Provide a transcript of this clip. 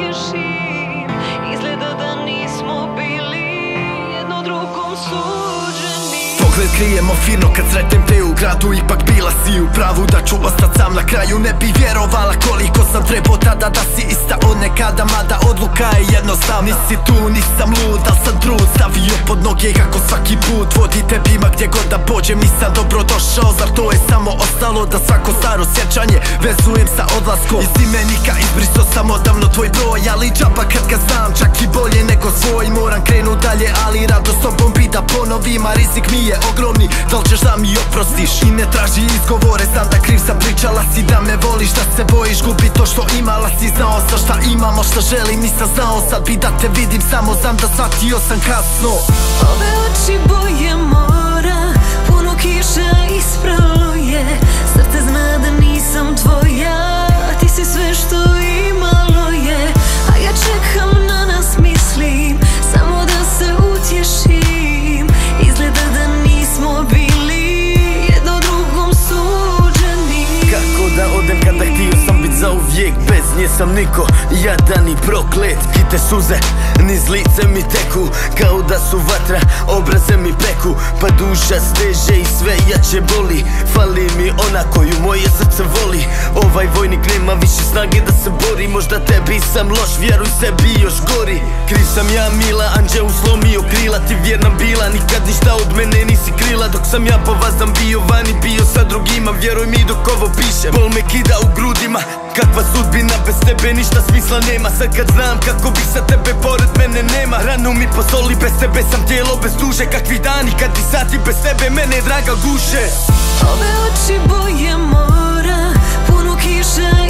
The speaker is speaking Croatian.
utješim. Izgleda da nismo bili jedno drugom suđeni. Pogled krijemo fino kad sretnem te u gradu, ipak bila si u pravu da ću ostat sam na kraju. Ne bi vjerovala koliko sam trebao tada da si ista od nekada, mada odluka je jednostavna. Nisi tu, nisam lud, al sam trud stavio pod noge kako svaki put vodi tebi ma gdje god da pođem. Nisam dobro došao, zar to je samo ostalo da svako staro sjećanje vezujem sa odlaskom. Iz imenika izbriso sam odavno tvoj broj, ali džaba kad ga znam, čak i bolje nego svoj. Moram krenut dalje, ali rado s tobom bi da ponovim, a rizik mi je ogromni, da li ćeš da mi oprostiš? I ne traži izgovore, znam da kriv sam, pričala si da me voliš, da se bojiš gubi to što imala si. Znao sam šta imamo, šta želim, nisam znao, sad bi da te vidim, samo znam da shvatio sam kasno. Ove oči boje mora, puno kiša ispralo je. Srce zna da nisam tvoja, ti si sve što imalo je. A ja čekam na nas, mislim, samo da se utješim. Izgleda da nismo bili jedno drugom suđeni. Kako da odem kada htio sam bit zauvijek, bez nje sam niko, jadan i proklet. Hite suze niz lice mi teku, kao da su vatra, obraze mi peku. Pa duša steže i sve jače boli, fali mi ona koju moje srce voli. Ovaj vojnik nema više snage da se bori, možda tebi sam loš, vjeruj sebi još gori. Kriv sam ja mila, anđeo slomio krila, ti vjerna bila, nikad ništa od mene nisi krila. Dok sam ja povazan bio vani, bio sa drugima, vjeruj mi dok ovo pišem, bol me kida u grudima. Kakva sudbina, bez tebe ništa smisla nema. Sad kad znam kako bi sa tebe pored mene nema. Ranu mi posoli, bez tebe sam tijelo bez duše. Kakvi dani kad ti sati bez tebe mene draga guše. Ove oči boje mora, puno kiša